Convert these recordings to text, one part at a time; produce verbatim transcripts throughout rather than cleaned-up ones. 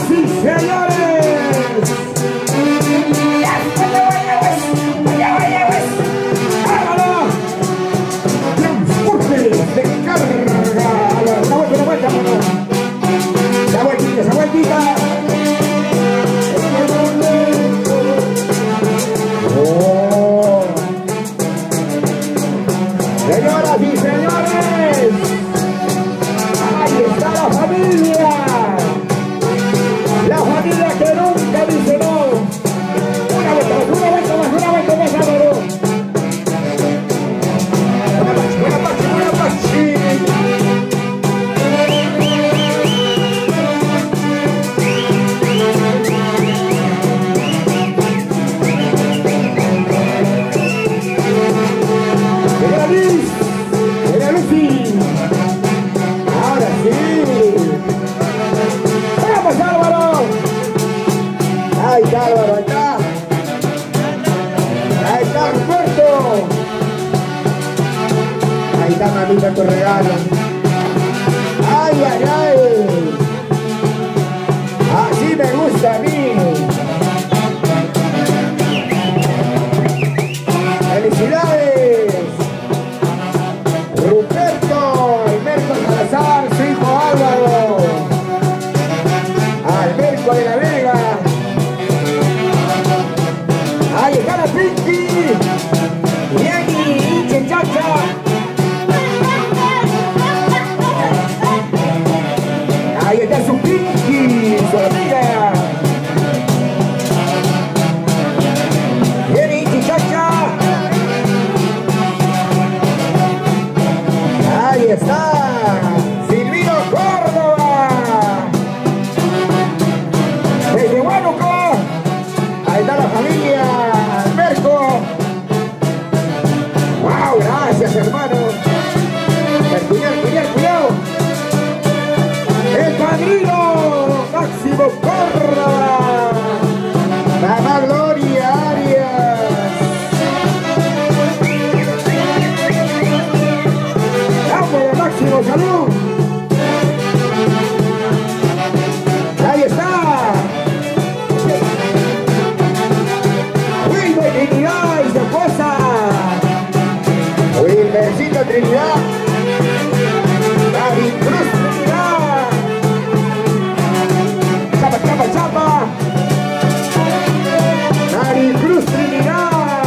sí, señores. ¡Vámonos! Transporte de carga. A ver, una vuelta, una vuelta, vámonos. La vueltita, esa vueltita. Oh. Señoras y señores, ahí está la familia. La familia que nunca dice no. Una vuelta más, una vuelta más, una vuelta más, vámonos. Una pachi, una pachi, una pachi. Mira Luis, mira Lucy. Ahora sí. ¡Vamos, Álvaro! Ahí está Álvaro, ahí está. Ahí está Roberto. Ahí está mamita tu regalo. Ay, ay, ay. Así me gusta a mí. ¡Felicidades! Ruperto, Alberto Salazar, su hijo Álvaro. Alberto de la Vega. Ahí está la Pinky. Yanni, Inche Chacha. Ahí está su Pinky, su amiga. Yanni, Inche Chacha. Ahí está. Silvino Córdoba. Desde Huánuco. Ahí está la familia Merco. Wow, gracias hermano. Cuidado, cuidado, cuidado. El padrino Máximo Córdoba. Mamá Gloria Arias. Vamos, Máximo, salud. Ahí está. Wilmer Trinidad y su esposa. Wilmercito Trinidad. David Cruz Trinidad. Chapa, chapa, chapa. David Cruz Trinidad.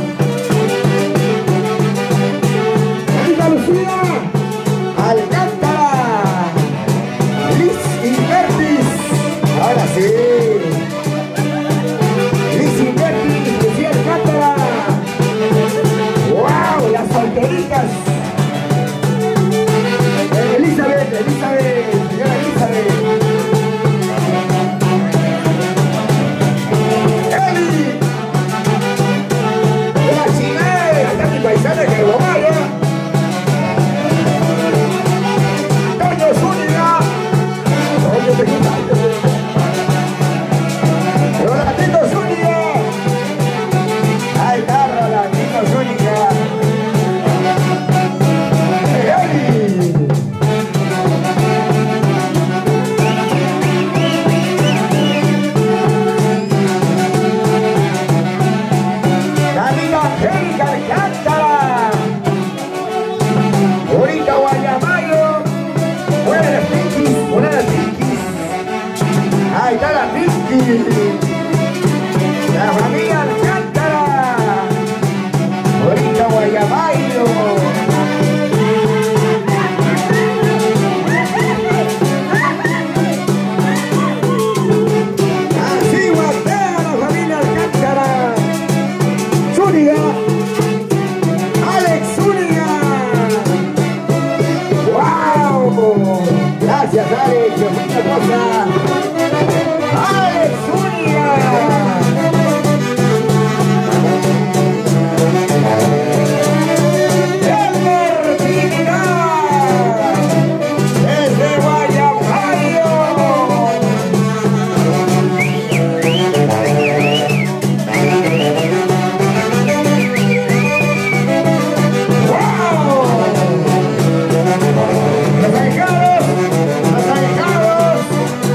Anita Lucía. Alcántara. Liz Invertis. Ahora sí. Liz Invertis, Lucía Alcántara. ¡Wow! Las solteritas. Elizabeth, Elizabeth, señora Elizabeth. Eli. La chimera, está mi paisana que lo vaya. Toño Zúñiga. Toño Zúñiga. Rolandito Zúñiga. Ahí está Rolandito Zúñiga. Eli. Camila Angélica Alcántara. Bonita Guayamayo. Buena las Pinkies, buena las Pinkies. Ahí está la Pinky. La familia Alcántara. Bonita Guayamayo. Así guardea la familia Alcántara. Zúñiga. Alex Zúñiga. ¡Wow! Gracias, Alex. ¡Qué bonita cosa! ¡Alex Zúñiga! ¡Elmer Trinidad! ¡Desde Guayamayo! ¡Wow! ¡Los ahijados! ¡Los ahijados!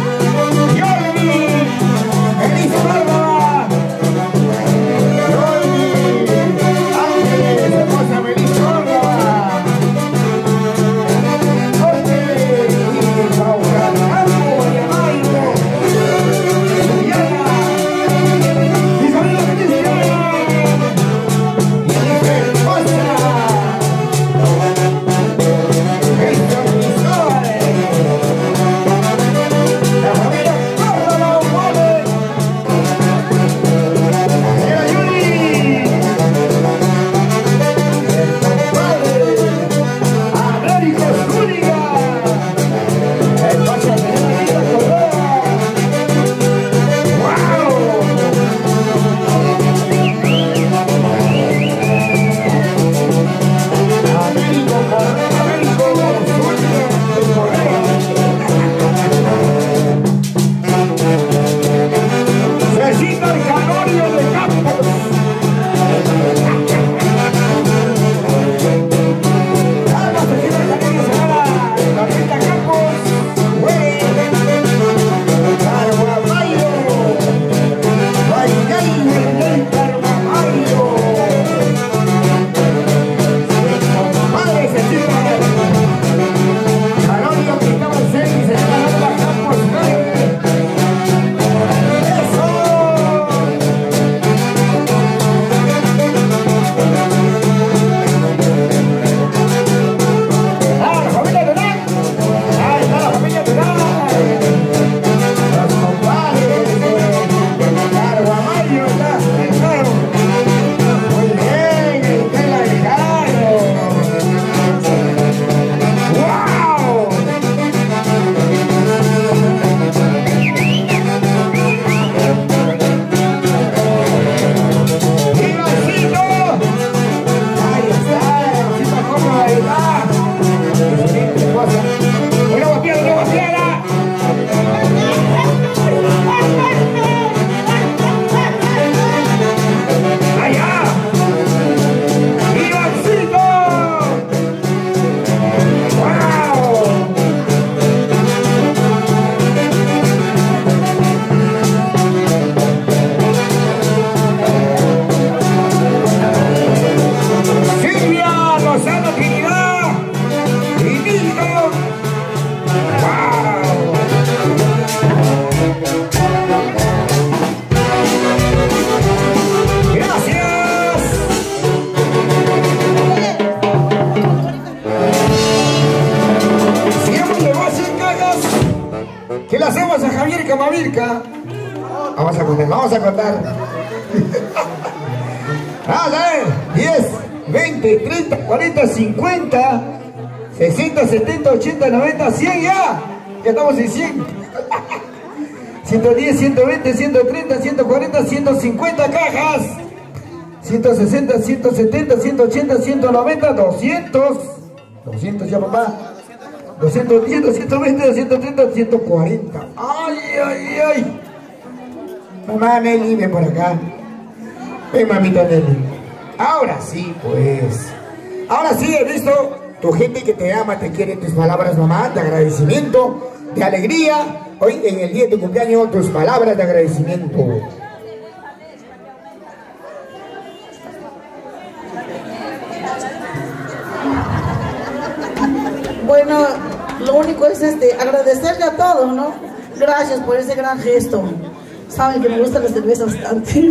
¿Qué le hacemos a Javier Camavirca? Vamos a contar, vamos a contar. Vamos a ver. diez, veinte, treinta, cuarenta, cincuenta, sesenta, setenta, ochenta, noventa, cien ya. Ya estamos en cien. ciento diez, ciento veinte, ciento treinta, ciento cuarenta, ciento cincuenta cajas. ciento sesenta, ciento setenta, ciento ochenta, ciento noventa, doscientos. doscientos ya, papá. doscientos diez, doscientos veinte, doscientos treinta, ciento cuarenta. Ay, ay, ay. Mamá Nelly, ven por acá. Ven, mamita Nelly. Ahora sí, pues. Ahora sí, he visto tu gente que te ama, te quiere, tus palabras, mamá, de agradecimiento, de alegría. Hoy, en el día de tu cumpleaños, tus palabras de agradecimiento. Bueno, lo único es este, agradecerle a todos, ¿no? Gracias por ese gran gesto. Saben que me gusta la cerveza bastante.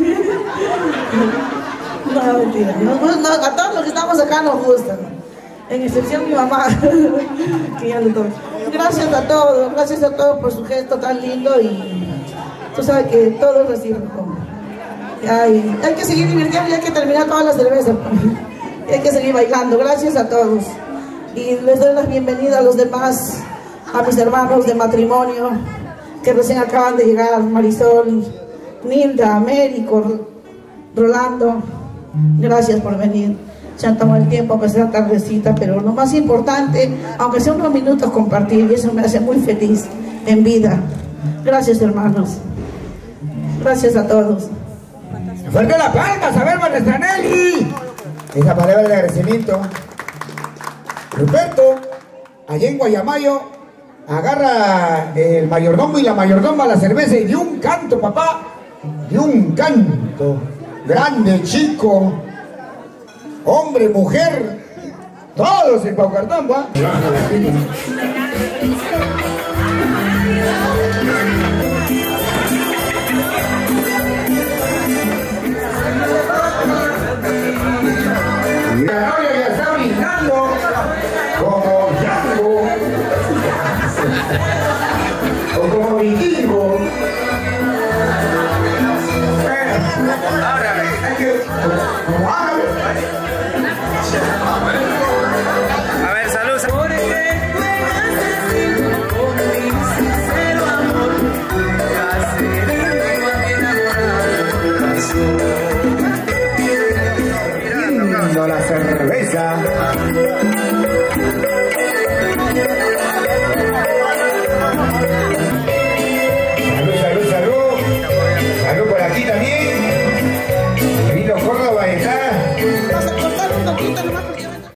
No, mentira. Nos gusta, a todos los que estamos acá nos gustan. En excepción mi mamá, que ya le toca. Gracias a todos, gracias a todos por su gesto tan lindo y tú sabes que todos reciben. Ay, hay que seguir divirtiendo y hay que terminar todas las cervezas. Hay que seguir bailando. Gracias a todos. Y les doy la bienvenida a los demás, a mis hermanos de matrimonio que recién acaban de llegar, Marisol, Nilda, Américo, Rolando. Gracias por venir. Se han tomado el tiempo aunque sea tardecita, pero lo más importante, aunque sea unos minutos, compartir, y eso me hace muy feliz en vida. Gracias, hermanos. Gracias a todos. ¡Fuerte las palmas! A ver, nuestra Nelly. Esa palabra de agradecimiento. Ruperto, allá en Guayamayo, agarra el mayordomo y la mayordoma la cerveza y de un canto, papá, de un canto, grande, chico, hombre, mujer, todos en Paucartán, ¿va? La novia ya está brincando como Django o como vikingo. Ahora hay que como árabe. A ver, salud. La cerveza. Salud, salud, salud. Salud por aquí también.